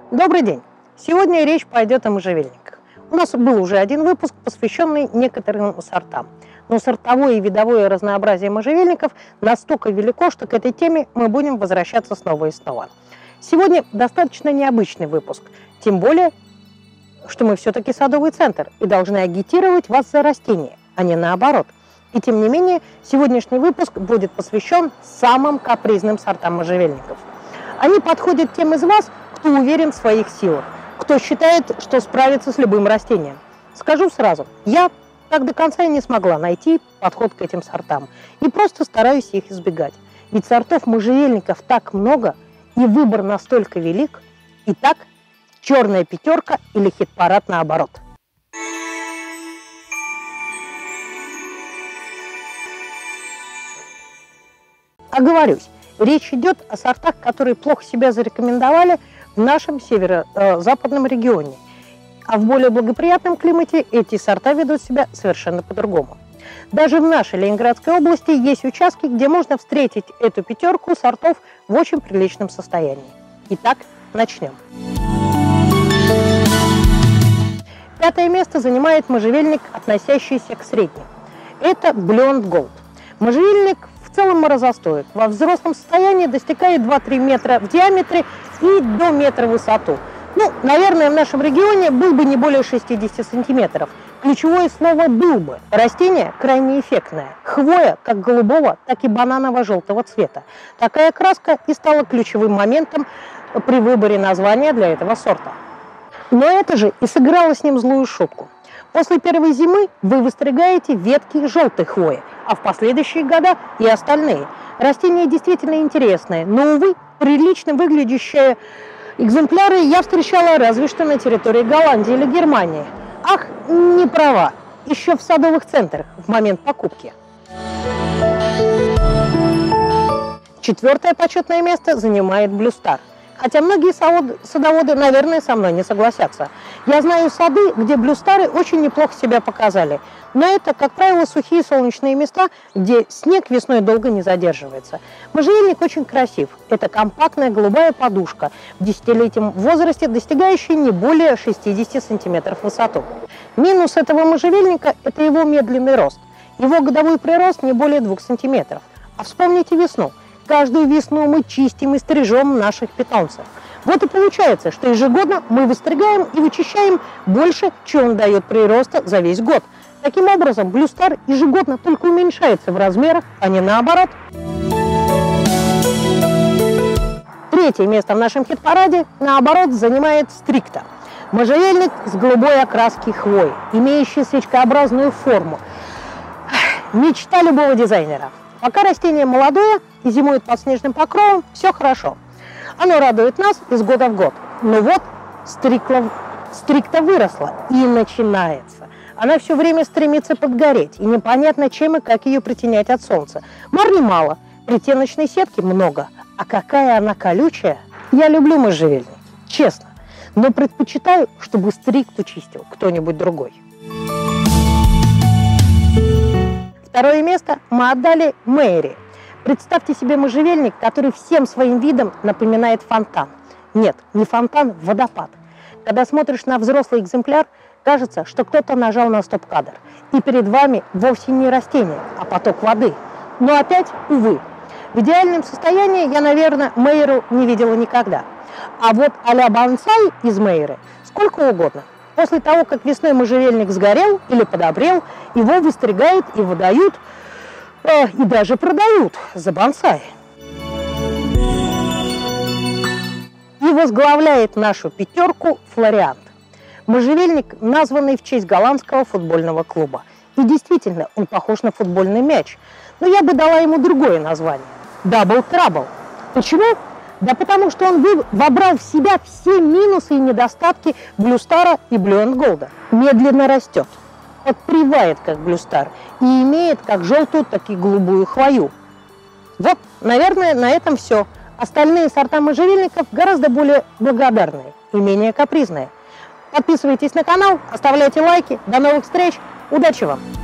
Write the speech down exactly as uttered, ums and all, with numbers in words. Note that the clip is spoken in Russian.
Добрый день! Сегодня речь пойдет о можжевельниках. У нас был уже один выпуск, посвященный некоторым сортам. Но сортовое и видовое разнообразие можжевельников настолько велико, что к этой теме мы будем возвращаться снова и снова. Сегодня достаточно необычный выпуск, тем более, что мы все-таки садовый центр и должны агитировать вас за растения, а не наоборот. И тем не менее, сегодняшний выпуск будет посвящен самым капризным сортам можжевельников. Они подходят тем из вас, кто уверен в своих силах, кто считает, что справится с любым растением. Скажу сразу, я так до конца и не смогла найти подход к этим сортам и просто стараюсь их избегать. Ведь сортов можжевельников так много, и выбор настолько велик. Итак, черная пятерка или хит-парад наоборот. Оговорюсь, речь идет о сортах, которые плохо себя зарекомендовали в нашем северо-западном регионе. А в более благоприятном климате эти сорта ведут себя совершенно по-другому. Даже в нашей Ленинградской области есть участки, где можно встретить эту пятерку сортов в очень приличном состоянии. Итак, начнем. Пятое место занимает можжевельник, относящийся к средним. Это Blunt Gold. Можжевельник в целом морозостоек. Во взрослом состоянии достигает два-три метра в диаметре и до метра в высоту. Ну, наверное, в нашем регионе был бы не более шестидесяти сантиметров. Ключевое слово «был бы». Растение крайне эффектное. Хвоя как голубого, так и бананово-желтого цвета. Такая краска и стала ключевым моментом при выборе названия для этого сорта. Но это же и сыграло с ним злую шутку. После первой зимы вы выстригаете ветки желтой хвои, а в последующие года и остальные. Растение действительно интересное, но, увы, прилично выглядящие экземпляры я встречала разве что на территории Голландии или Германии. Ах, не права, еще в садовых центрах в момент покупки. Четвертое почетное место занимает Blue Star. Хотя многие садоводы, наверное, со мной не согласятся. Я знаю сады, где блюстары очень неплохо себя показали. Но это, как правило, сухие солнечные места, где снег весной долго не задерживается. Можжевельник очень красив. Это компактная голубая подушка в десятилетнем возрасте, достигающая не более шестидесяти сантиметров в высоту. Минус этого можжевельника – это его медленный рост. Его годовой прирост не более двух сантиметров. А вспомните весну. Каждую весну мы чистим и стрижем наших питомцев. Вот и получается, что ежегодно мы выстригаем и вычищаем больше, чем он дает прироста за весь год. Таким образом, Blue Star ежегодно только уменьшается в размерах, а не наоборот. Третье место в нашем хит-параде, наоборот, занимает Stricta. Можжевельник с голубой окраски хвои, имеющий свечкообразную форму. Мечта любого дизайнера. Пока растение молодое и зимует под снежным покровом, все хорошо. Оно радует нас из года в год. Но вот Stricta выросла и начинается. Она все время стремится подгореть, и непонятно, чем и как ее притенять от солнца. Марни мало, притеночной сетки много, а какая она колючая. Я люблю можжевельник, честно, но предпочитаю, чтобы Stricta чистил кто-нибудь другой. Второе место мы отдали Мэйри. Представьте себе можжевельник, который всем своим видом напоминает фонтан. Нет, не фонтан, водопад. Когда смотришь на взрослый экземпляр, кажется, что кто-то нажал на стоп-кадр. И перед вами вовсе не растение, а поток воды. Но опять, увы, в идеальном состоянии я, наверное, Мэйру не видела никогда. А вот а-ля бонсай из Мэйры сколько угодно. После того, как весной можжевельник сгорел или подобрел, его выстригают и выдают, э, и даже продают за бонсай. И возглавляет нашу пятерку Флориант. Можжевельник, названный в честь голландского футбольного клуба. И действительно, он похож на футбольный мяч. Но я бы дала ему другое название – Double Trouble. Почему? Да потому что он вобрал в себя все минусы и недостатки Blue Star и Blunt Gold. Медленно растет, подпривает как Blue Star и имеет как желтую, так и голубую хвою. Вот, наверное, на этом все. Остальные сорта можжевельников гораздо более благодарные и менее капризные. Подписывайтесь на канал, оставляйте лайки. До новых встреч. Удачи вам!